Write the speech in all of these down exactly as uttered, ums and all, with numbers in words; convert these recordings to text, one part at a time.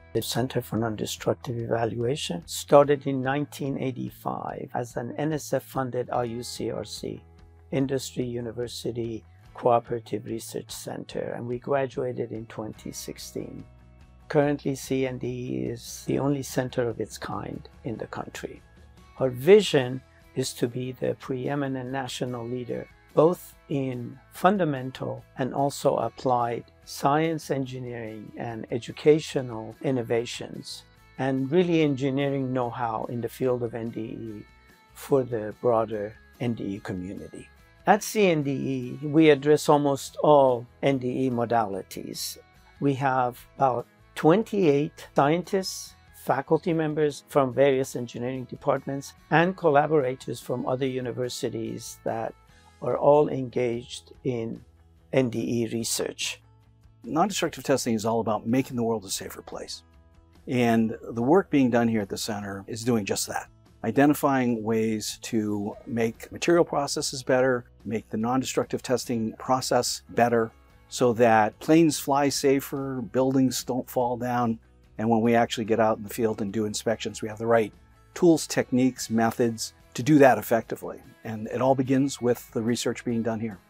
The Center for Nondestructive Evaluation started in nineteen eighty-five as an N S F-funded I U C R C, Industry University Cooperative Research Center, and we graduated in twenty sixteen. Currently, C N D E is the only center of its kind in the country. Our vision is to be the preeminent national leader, both in fundamental and also applied science, engineering, and educational innovations, and really engineering know-how in the field of N D E for the broader N D E community. At C N D E, we address almost all N D E modalities. We have about twenty-eight scientists, faculty members from various engineering departments, and collaborators from other universities that are all engaged in N D E research. Non-destructive testing is all about making the world a safer place. And the work being done here at the center is doing just that. Identifying ways to make material processes better, make the non-destructive testing process better, so that planes fly safer, buildings don't fall down, and when we actually get out in the field and do inspections, we have the right tools, techniques, methods to do that effectively. And it all begins with the research being done here.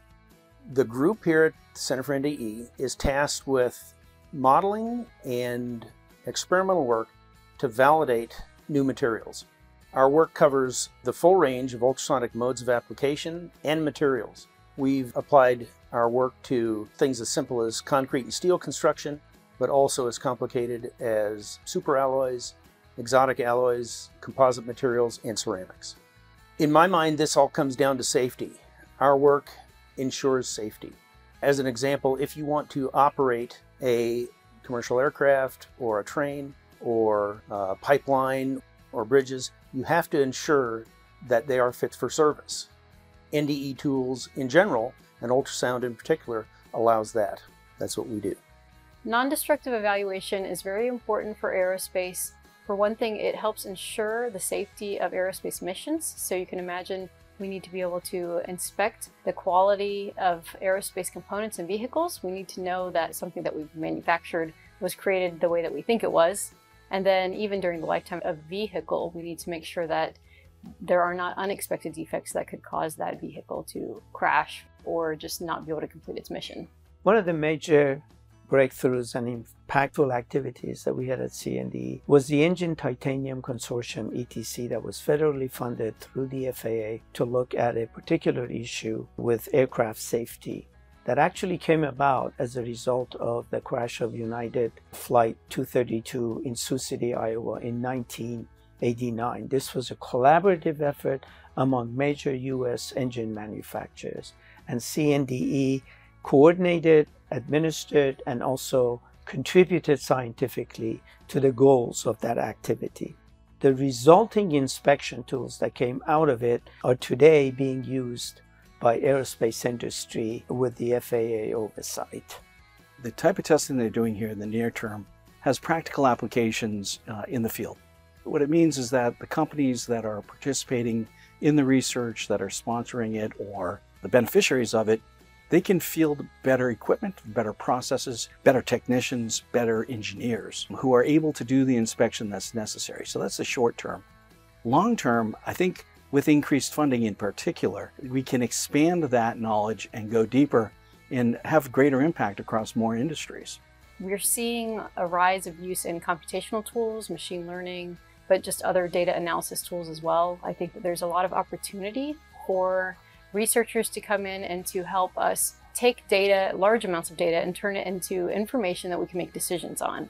The group here at the Center for N D E is tasked with modeling and experimental work to validate new materials. Our work covers the full range of ultrasonic modes of application and materials. We've applied our work to things as simple as concrete and steel construction, but also as complicated as superalloys, exotic alloys, composite materials, and ceramics. In my mind, this all comes down to safety. Our work ensures safety. As an example, if you want to operate a commercial aircraft or a train or a pipeline or bridges, you have to ensure that they are fit for service. N D E tools in general, and ultrasound in particular, allows that. That's what we do. Non-destructive evaluation is very important for aerospace. For one thing, it helps ensure the safety of aerospace missions. So you can imagine we need to be able to inspect the quality of aerospace components and vehicles. We need to know that something that we've manufactured was created the way that we think it was. And then even during the lifetime of a vehicle, we need to make sure that there are not unexpected defects that could cause that vehicle to crash or just not be able to complete its mission. One of the major breakthroughs and impactful activities that we had at C N D E was the Engine Titanium Consortium, E T C, that was federally funded through the F A A to look at a particular issue with aircraft safety that actually came about as a result of the crash of United Flight two thirty-two in Sioux City, Iowa in nineteen eighty-nine. This was a collaborative effort among major U S engine manufacturers, and C N D E coordinated, administered, and also contributed scientifically to the goals of that activity. The resulting inspection tools that came out of it are today being used by aerospace industry with the F A A oversight. The type of testing they're doing here in the near term has practical applications uh, in the field. What it means is that the companies that are participating in the research, that are sponsoring it, or the beneficiaries of it, they can field better equipment, better processes, better technicians, better engineers who are able to do the inspection that's necessary. So that's the short term. Long term, I think with increased funding in particular, we can expand that knowledge and go deeper and have greater impact across more industries. We're seeing a rise of use in computational tools, machine learning, but just other data analysis tools as well. I think that there's a lot of opportunity for researchers to come in and to help us take data, large amounts of data, and turn it into information that we can make decisions on.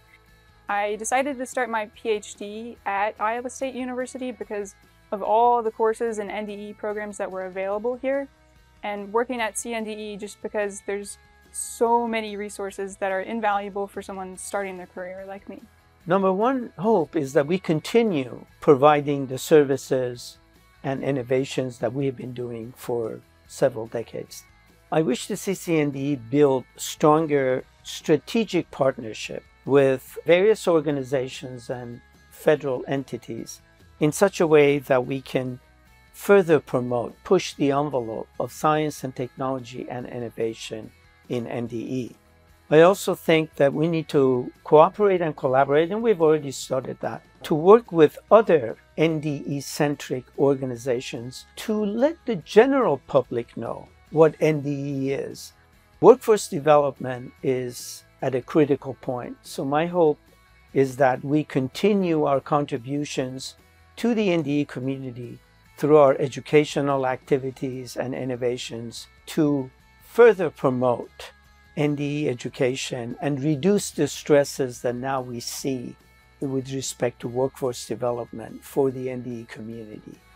I decided to start my PhD at Iowa State University because of all the courses and N D E programs that were available here, and working at C N D E just because there's so many resources that are invaluable for someone starting their career like me. Number one hope is that we continue providing the services and innovations that we have been doing for several decades. I wish to see C N D E build stronger strategic partnership with various organizations and federal entities in such a way that we can further promote, push the envelope of science and technology and innovation in N D E. I also think that we need to cooperate and collaborate, and we've already started that, to work with other N D E-centric organizations to let the general public know what N D E is. Workforce development is at a critical point, so my hope is that we continue our contributions to the N D E community through our educational activities and innovations to further promote N D E education and reduce the stresses that now we see with respect to workforce development for the N D E community.